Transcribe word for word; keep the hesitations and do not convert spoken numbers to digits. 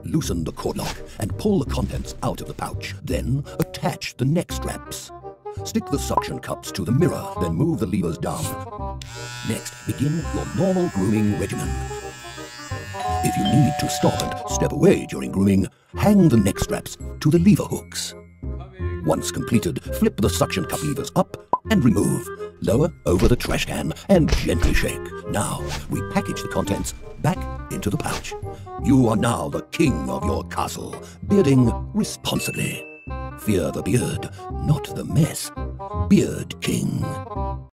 loosen the cord lock and pull the contents out of the pouch. Then attach the neck straps. Stick the suction cups to the mirror, then move the levers down. Next, begin your normal grooming regimen. If you need to stop and step away during grooming, hang the neck straps to the lever hooks. Once completed, flip the suction cup levers up and remove. Lower over the trash can and gently shake. Now, we package the contents back into the pouch. You are now the king of your castle, bearding responsibly. Fear the beard, not the mess. Beard King.